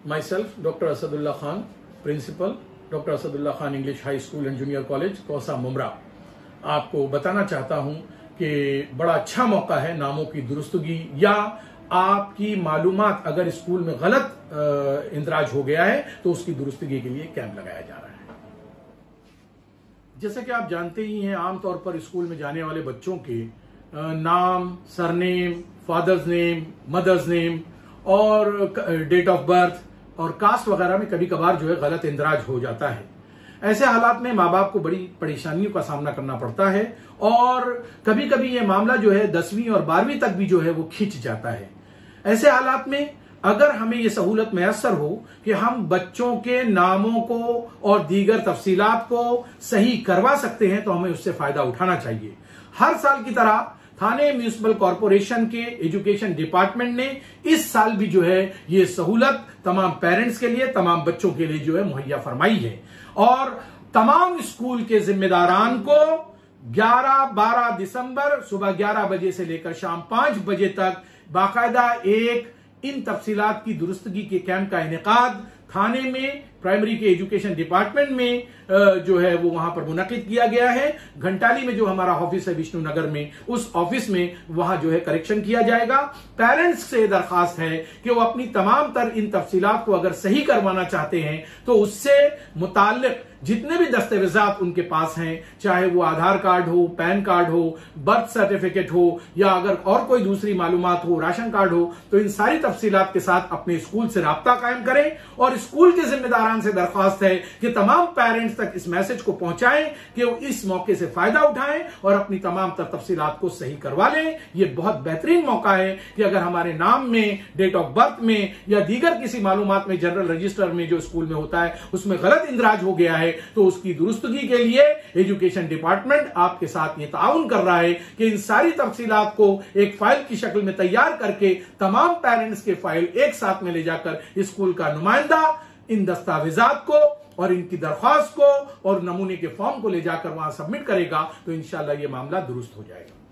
Myself, Dr. Asadullah Khan, Principal, Dr. Asadullah Khan English High School and Junior College, Kausa Mumbra. आपको बताना चाहता हूं कि बड़ा अच्छा मौका है नामों की दुरुस्तगी या आपकी मालूमात अगर स्कूल में गलत इंदराज हो गया है तो उसकी दुरुस्तगी के लिए कैंप लगाया जा रहा है। जैसे कि आप जानते ही हैं, आमतौर पर स्कूल में जाने वाले बच्चों के नाम, surname, father's name, mother's name और डेट ऑफ बर्थ और कास्ट वगैरह में कभी कभार जो है गलत इंदराज हो जाता है। ऐसे हालात में माँ बाप को बड़ी परेशानियों का सामना करना पड़ता है और कभी कभी ये मामला जो है 10वीं और 12वीं तक भी जो है वो खींच जाता है। ऐसे हालात में अगर हमें ये सहूलत मैसर हो कि हम बच्चों के नामों को और दीगर तफसीलात को सही करवा सकते हैं तो हमें उससे फायदा उठाना चाहिए। हर साल की तरह थाने म्यूनिसिपल कॉरपोरेशन के एजुकेशन डिपार्टमेंट ने इस साल भी जो है ये सहूलत तमाम पेरेंट्स के लिए, तमाम बच्चों के लिए जो है मुहैया फरमाई है और तमाम स्कूल के जिम्मेदारान को 11-12 दिसंबर सुबह 11 बजे से लेकर शाम 5 बजे तक बाकायदा एक इन तफसीलात की दुरुस्तगी के कैंप का इनेकाद थाने में, प्राइमरी के एजुकेशन डिपार्टमेंट में जो है वो वहां पर मुनक्किद किया गया है। घंटाली में जो हमारा ऑफिस है विष्णुनगर में, उस ऑफिस में वहां जो है करेक्शन किया जाएगा। पेरेंट्स से दरखास्त है कि वो अपनी तमाम तर इन तफसीलात को अगर सही करवाना चाहते हैं तो उससे मुताल्लिक जितने भी दस्तावेजात उनके पास हैं, चाहे वो आधार कार्ड हो, पैन कार्ड हो, बर्थ सर्टिफिकेट हो या अगर और कोई दूसरी मालूमात हो, राशन कार्ड हो, तो इन सारी तफसीलात के साथ अपने स्कूल से राब्ता कायम करें और स्कूल के जिम्मेदारान से दरख्वास्त है कि तमाम पेरेंट्स तक इस मैसेज को पहुंचाएं कि वो इस मौके से फायदा उठाएं और अपनी तमाम तफसीलात को सही करवा लें। ये बहुत बेहतरीन मौका है कि अगर हमारे नाम में, डेट ऑफ बर्थ में या दीगर किसी मालूमात में, जनरल रजिस्टर में जो स्कूल में होता है उसमें गलत इंदराज हो गया है तो उसकी दुरुस्तगी के लिए एजुकेशन डिपार्टमेंट आपके साथ ये ताउन कर रहा है कि इन सारी तफसीलात को एक फाइल की शक्ल में तैयार करके तमाम पेरेंट्स के फाइल एक साथ में ले जाकर स्कूल का नुमाइंदा इन दस्तावेजात को और इनकी दरख्वास्त को और नमूने के फॉर्म को ले जाकर वहां सबमिट करेगा तो इंशाल्लाह ये मामला दुरुस्त हो जाएगा।